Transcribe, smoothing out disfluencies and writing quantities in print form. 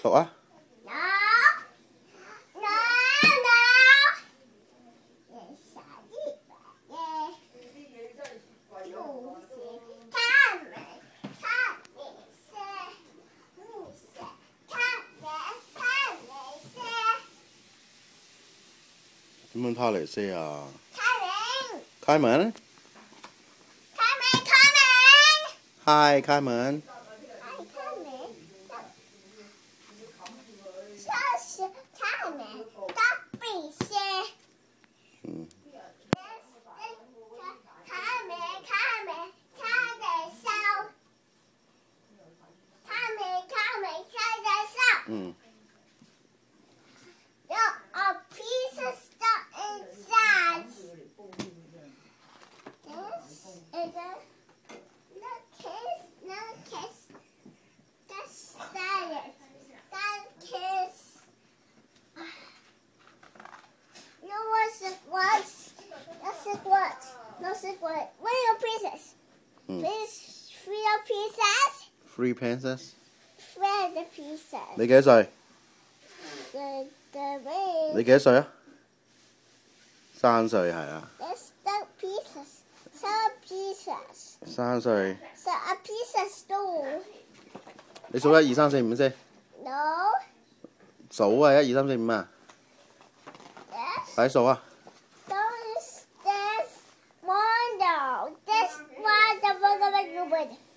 讀啊。點樣他嚟些啊？開門。嗨，開門。嗯。 A piece of stuff inside. This is a no kiss. That's it. That kiss. No secret. Where are your pieces? Please, 3 pieces. 3 pieces。 3 the pieces. 你幾多歲？你幾多歲啊？3歲係啊。3歲。你數1、2、3、4、5先。 No。 數啊，1、2、3、4、5啊。快數啊。 This one, no. This one, the